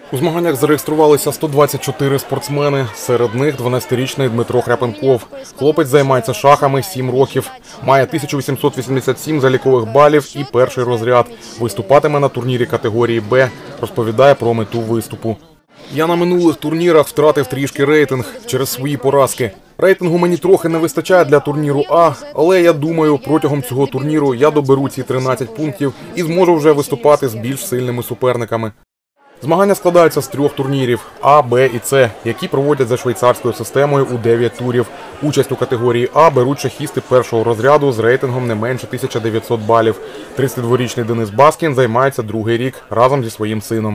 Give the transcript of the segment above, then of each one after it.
У змаганнях зареєструвалися 124 спортсмени, серед них 12-річний Дмитро Хряпенков. Хлопець займається шахами 7 років, має 1887 залікових балів і перший розряд. Виступатиме на турнірі категорії «Б», розповідає про мету виступу. «Я на минулих турнірах втратив трішки рейтинг через свої поразки. Рейтингу мені трохи не вистачає для турніру А, але я думаю, протягом цього турніру я доберу ці 13 пунктів і зможу вже виступати з більш сильними суперниками». Змагання складаються з 3 турнірів – А, Б і С, які проводять за швейцарською системою у 9 турів. Участь у категорії А беруть шахісти першого розряду з рейтингом не менше 1900 балів. 32-річний Денис Баскін займається другий рік разом зі своїм сином.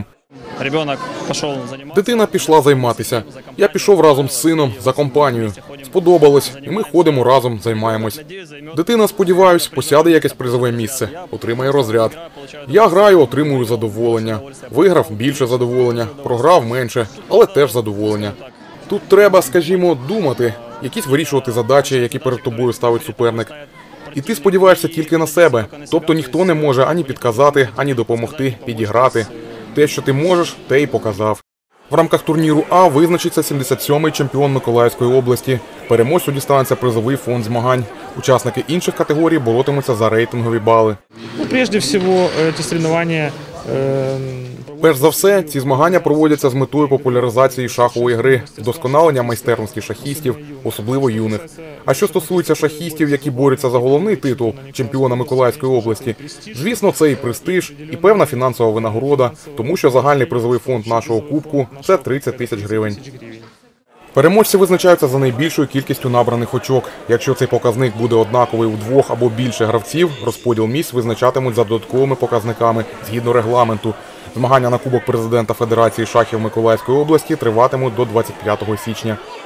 Дитина пішла займатися. Я пішов разом з сином за компанію. Сподобалось, і ми ходимо разом, займаємось. Дитина, сподіваюсь, посяде якесь призове місце, отримає розряд. Я граю, отримую задоволення. Виграв – більше задоволення, програв – менше, але теж задоволення. Тут треба, скажімо, думати, якісь вирішувати задачі, які перед тобою ставить суперник. І ти сподіваєшся тільки на себе, тобто ніхто не може ані підказати, ані допомогти, підіграти. Те, що ти можеш, те й показав. В рамках турніру А визначиться 77-й чемпіон Миколаївської області. Переможцю дістанеться призовий фонд змагань. Учасники інших категорій боротимуться за рейтингові бали. Прежде всього, ці соревновання... Перш за все, ці змагання проводяться з метою популяризації шахової гри, вдосконалення майстерності шахістів, особливо юних. А що стосується шахістів, які борються за головний титул чемпіона Миколаївської області, звісно, це і престиж, і певна фінансова винагорода, тому що загальний призовий фонд нашого кубку – це 30 тисяч гривень. Переможці визначаються за найбільшою кількістю набраних очок. Якщо цей показник буде однаковий у 2 або більше гравців, розподіл місць визначатимуть за додатковими показниками згідно регламенту. Змагання на Кубок президента Федерації шахів Миколаївської області триватимуть до 25 січня.